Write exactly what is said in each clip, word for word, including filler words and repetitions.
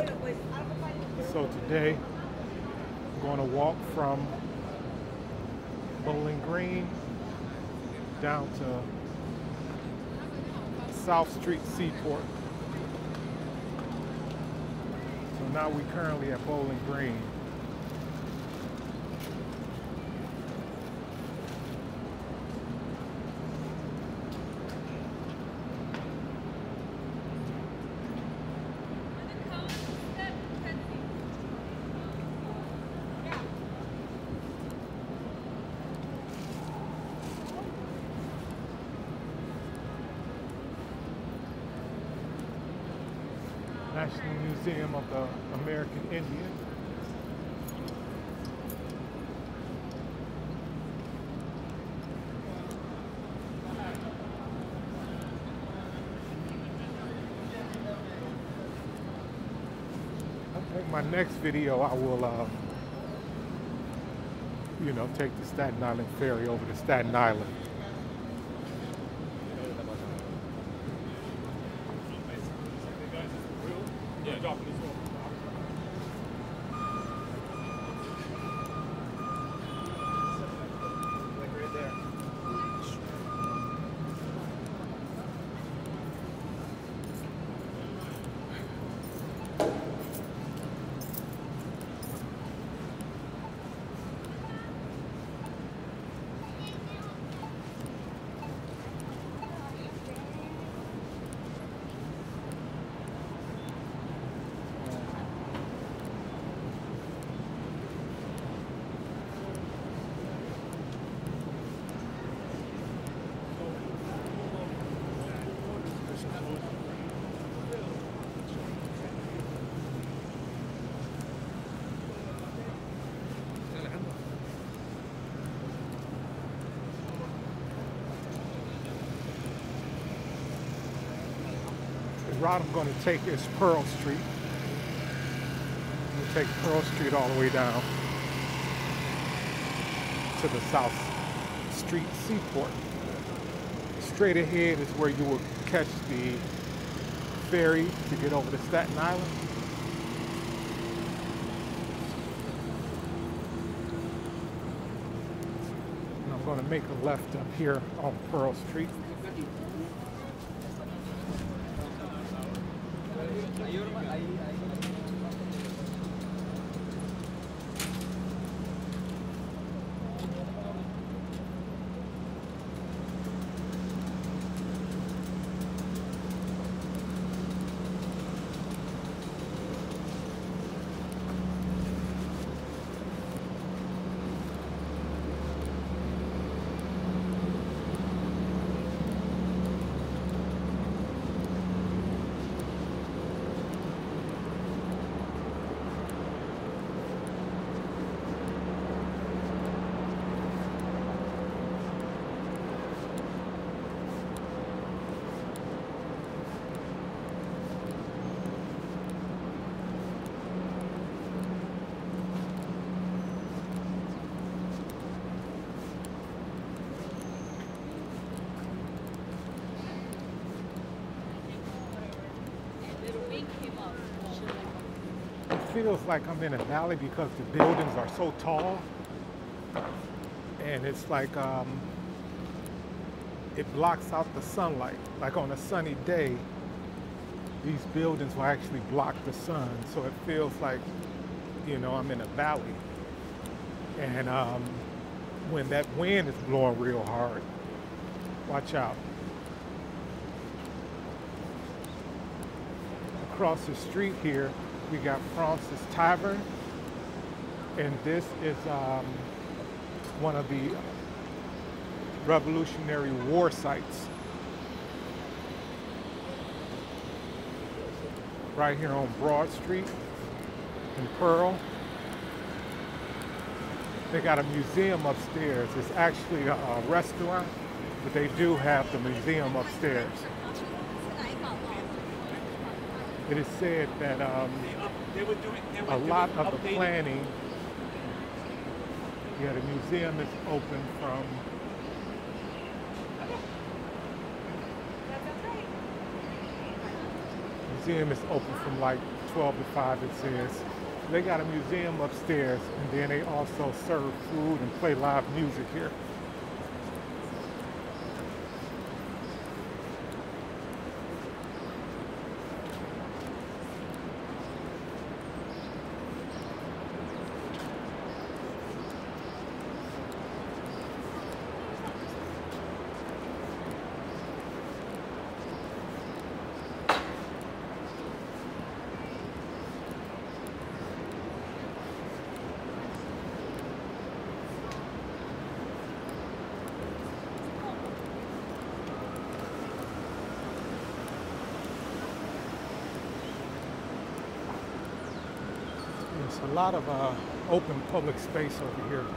So today, I'm going to walk from Bowling Green down to South Street Seaport. So now we're currently at Bowling Green. National Museum of the American Indian. I think my next video I will, uh, you know, take the Staten Island ferry over to Staten Island. Yeah, drop this one. Like right there. The route I'm going to take is Pearl Street. We'll take Pearl Street all the way down to the South Street Seaport. Straight ahead is where you will catch the ferry to get over to Staten Island. And I'm going to make a left up here on Pearl Street. It feels like I'm in a valley because the buildings are so tall, and it's like um, it blocks out the sunlight. Like on a sunny day, these buildings will actually block the sun, so it feels like, you know, I'm in a valley. And um, when that wind is blowing real hard, watch out. Across the street here, we got Francis Tavern, and this is um, one of the Revolutionary War sites. Right here on Broad Street in Pearl. They got a museum upstairs. It's actually a, a restaurant, but they do have the museum upstairs. It is said that um, a lot of the planning, yeah, the museum is open from museum is open from like twelve to five, it says. They got a museum upstairs, and then they also serve food and play live music here. There's a lot of uh, open public space over here.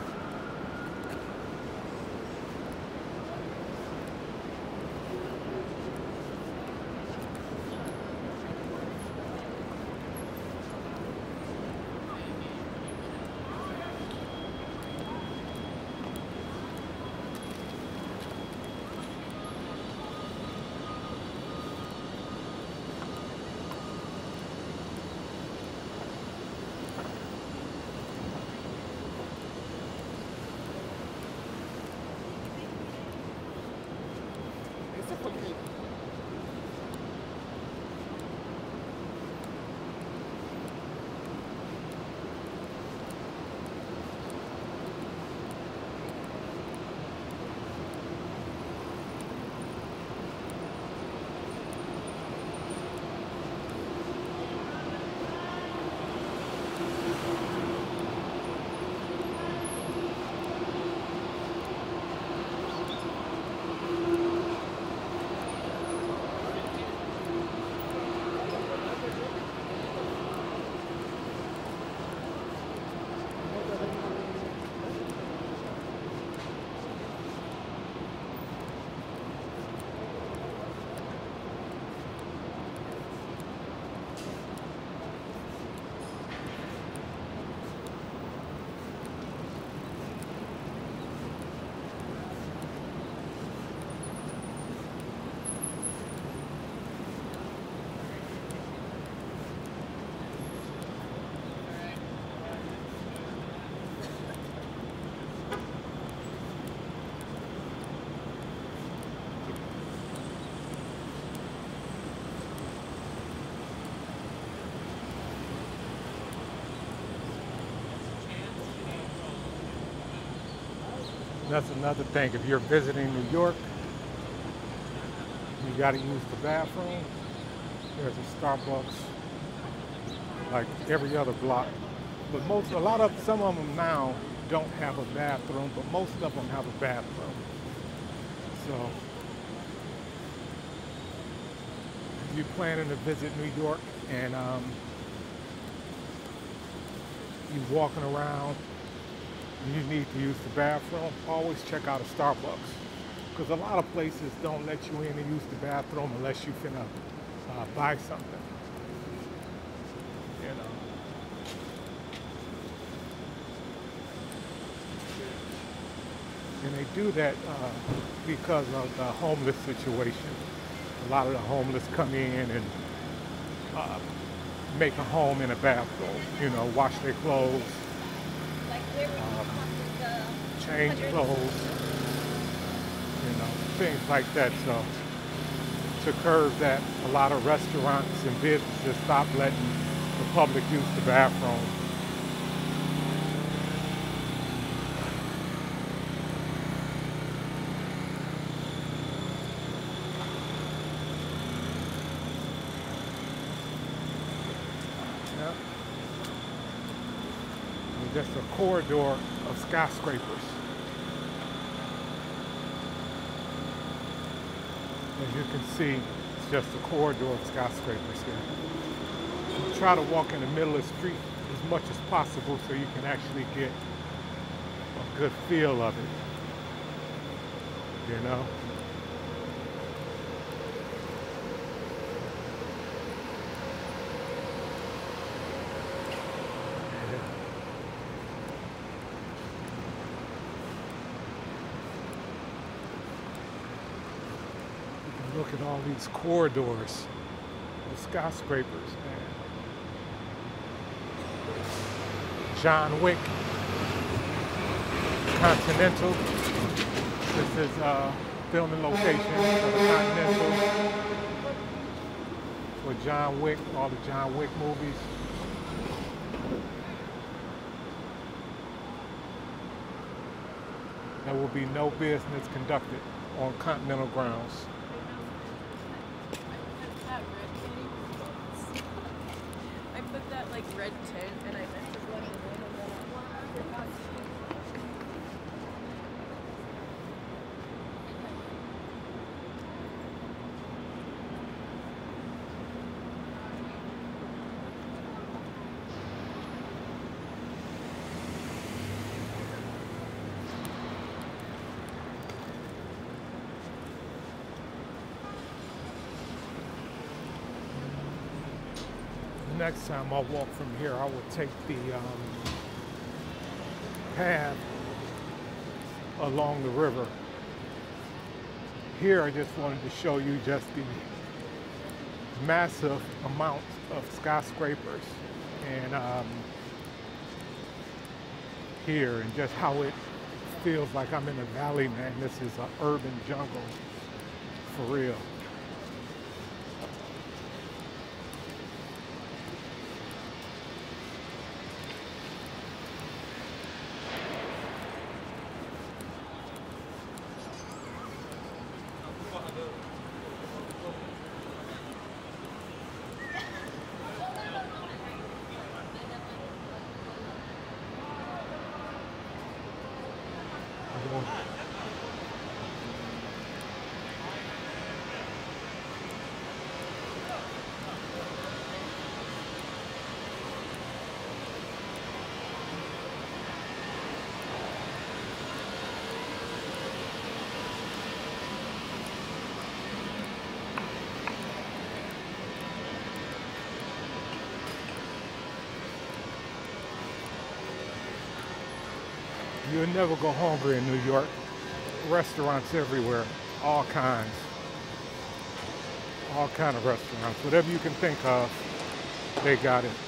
That's another thing. If you're visiting New York, you got to use the bathroom. There's a Starbucks like every other block. But most, a lot of, some of them now don't have a bathroom, but most of them have a bathroom. So, if you're planning to visit New York and um, you're walking around, you need to use the bathroom, always check out a Starbucks. Because a lot of places don't let you in and use the bathroom unless you finna uh, buy something. You know. And they do that uh, because of the homeless situation. A lot of the homeless come in and uh, make a home in a bathroom, you know, wash their clothes, um, change clothes, you know, things like that. So to curb that, a lot of restaurants and businesses stop letting the public use the bathroom. Just a corridor of skyscrapers. As you can see, it's just a corridor of skyscrapers here. Try to walk in the middle of the street as much as possible so you can actually get a good feel of it. You know? Look at all these corridors The skyscrapers, man. John Wick, Continental. This is uh, filming location for the Continental. For John Wick, all the John Wick movies. There will be no business conducted on Continental grounds. I put that like red tint and I meant to blend it in and then I forgot to. Next time I walk from here, I will take the um, path along the river. Here, I just wanted to show you just the massive amount of skyscrapers and um, here, and just how it feels like I'm in a valley, man. This is an urban jungle, for real. You'll never go hungry in New York. Restaurants everywhere, all kinds. All kind of restaurants. Whatever you can think of, they got it.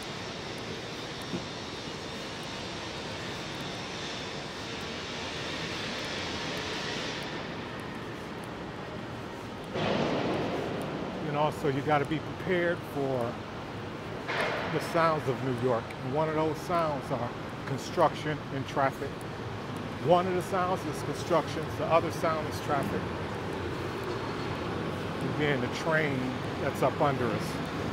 And also you got to be prepared for the sounds of New York. And one of those sounds are construction and traffic. One of the sounds is construction, the other sound is traffic. And then the train that's up under us.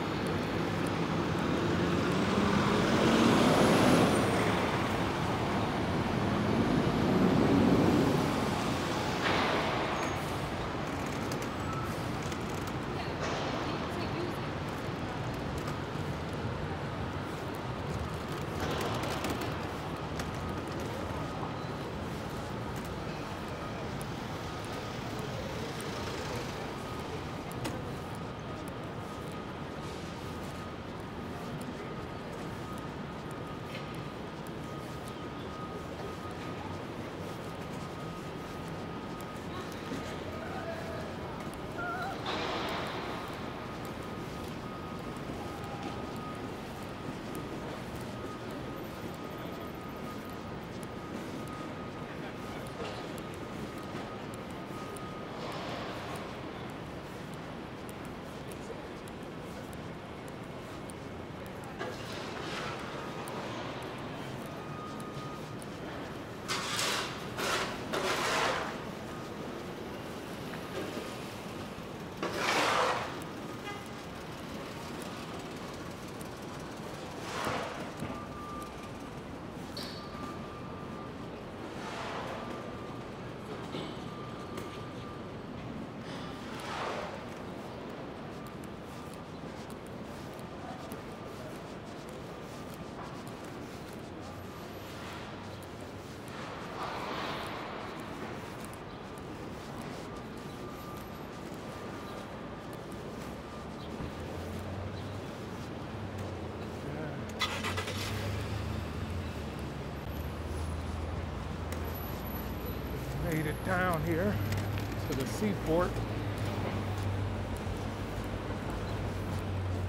Made it down here to the seaport.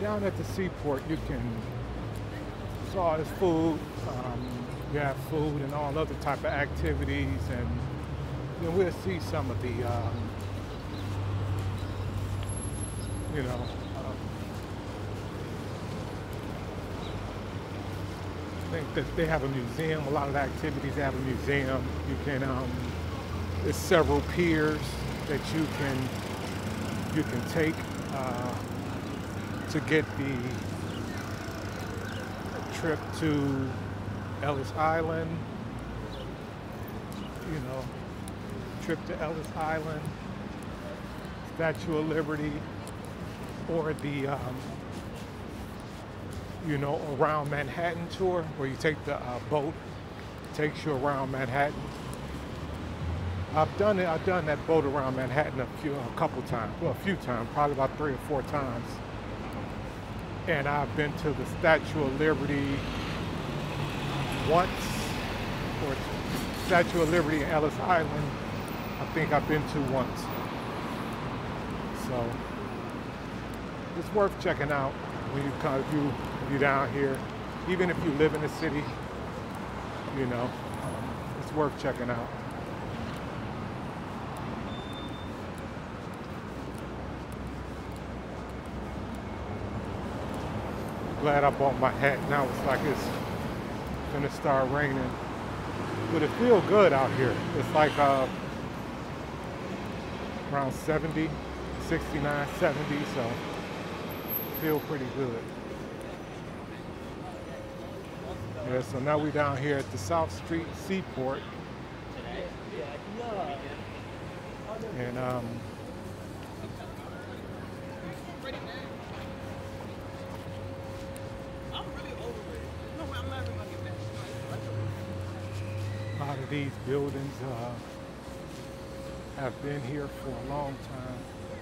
down at the seaport, you can, it's all this food. Um, you have food and all other type of activities, and then we'll see some of the, um, you know, um, I think that they have a museum. A lot of the activities have a museum. You can, um, there's several piers that you can you can take uh, to get the trip to Ellis Island. You know, trip to Ellis Island, Statue of Liberty, or the um, you know, around Manhattan tour, where you take the uh, boat, takes you around Manhattan. I've done it. I've done that boat around Manhattan a few, a couple times. Well, a few times, probably about three or four times. And I've been to the Statue of Liberty once, or Statue of Liberty and Ellis Island. I think I've been to once. So it's worth checking out when you come, if you if you're down here, even if you live in the city. You know, um, it's worth checking out. Glad I bought my hat. Now it's like it's gonna start raining, but it feels good out here. It's like uh, around seventy, sixty-nine, seventy, so feel pretty good. Yeah, so now we're down here at the South Street Seaport, and um, a lot of these buildings uh, have been here for a long time.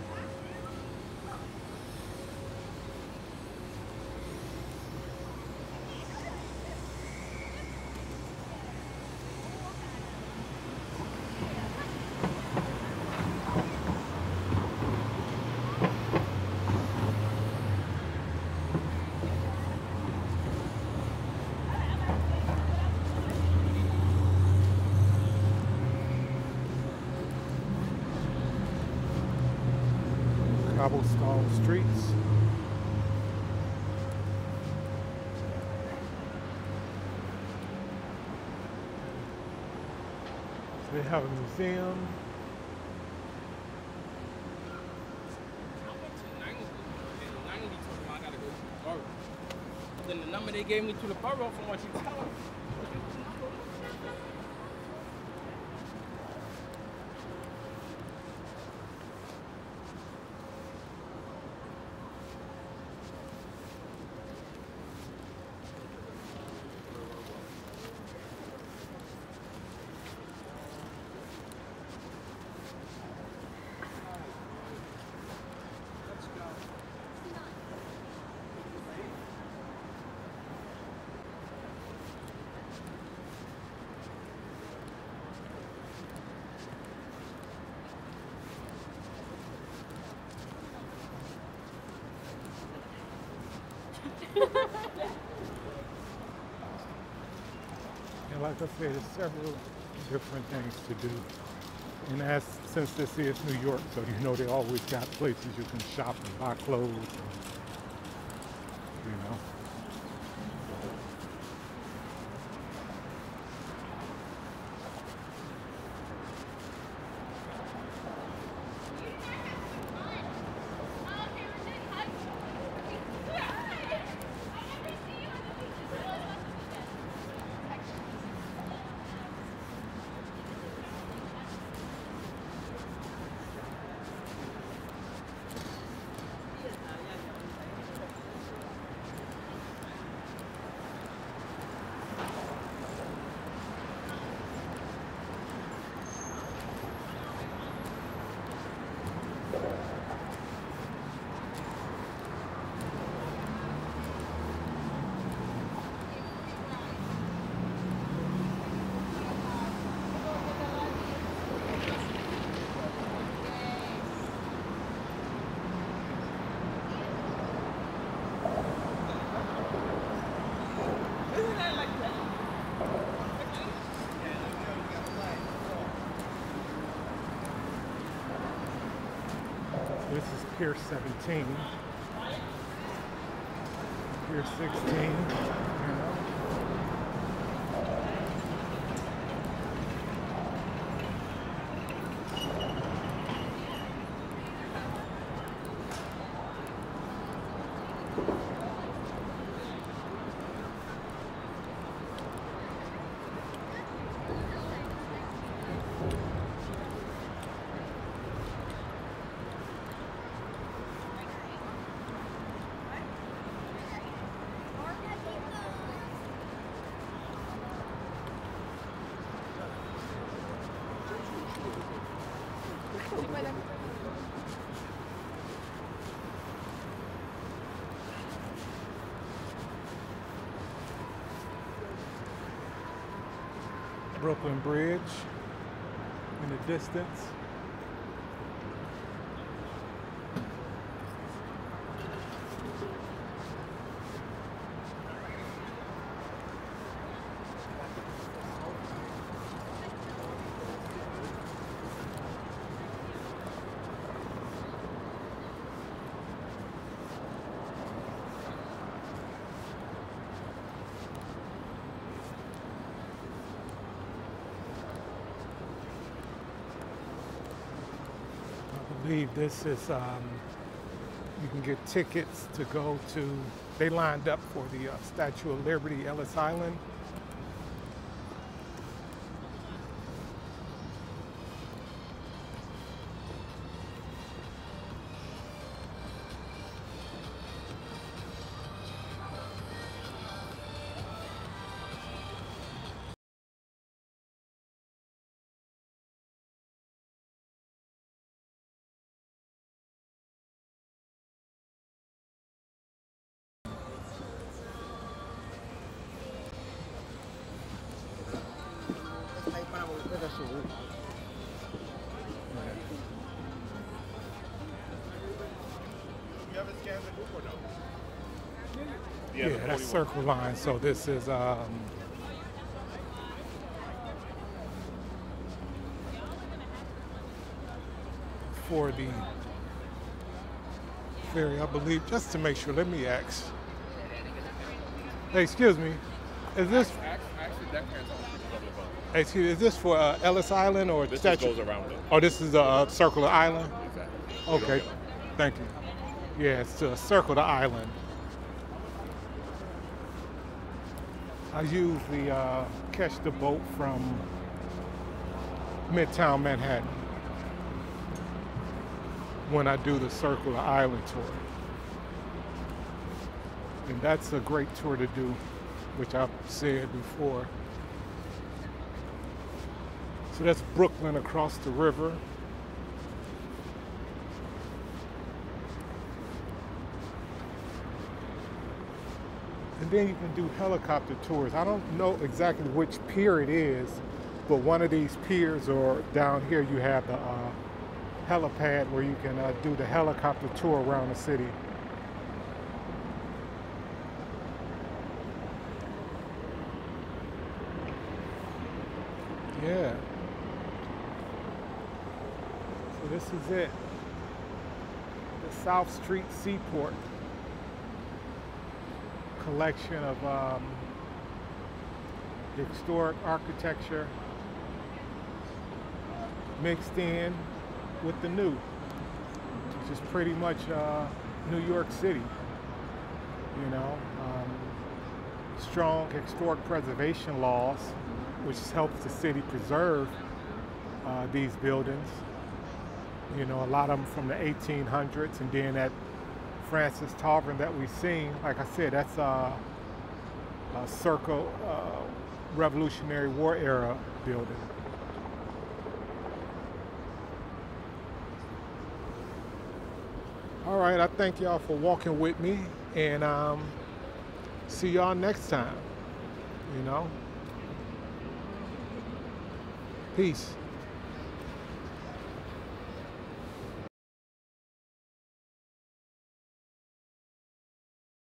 Cobblestone streets. So they have a museum. Then the number they gave me to the borough from what you tell them. And like I said, there's several different things to do. And as since this is New York, so you know they always got places you can shop and buy clothes, and, you know. This is Pier seventeen. Pier sixteen, you know. Brooklyn Bridge in the distance. I believe this is, um, you can get tickets to go to, they lined up for the uh, Statue of Liberty, Ellis Island. Yeah, that's Circle Line. So this is um, for the ferry, I believe. Just to make sure, let me ask. Hey, excuse me, is this? Hey, excuse me, is this for uh, Ellis Island or this Statue? This goes around it. Oh, this is a uh, Circle the Island. Exactly. Okay, thank you. Yeah, it's to Circle the Island. I usually uh, catch the boat from Midtown Manhattan when I do the Circle Island tour. And that's a great tour to do, which I've said before. So that's Brooklyn across the river. And then you can do helicopter tours. I don't know exactly which pier it is, but one of these piers, or down here you have the uh, helipad where you can uh, do the helicopter tour around the city. Yeah. So this is it. The South Street Seaport. Collection of um, historic architecture mixed in with the new, which is pretty much uh, New York City. You know, um, strong historic preservation laws, which helps the city preserve uh, these buildings. You know, a lot of them from the eighteen hundreds, and then that Francis Tavern that we've seen, like I said, that's a, a Circle uh, Revolutionary War era building. All right, I thank y'all for walking with me, and um, see y'all next time, you know. Peace.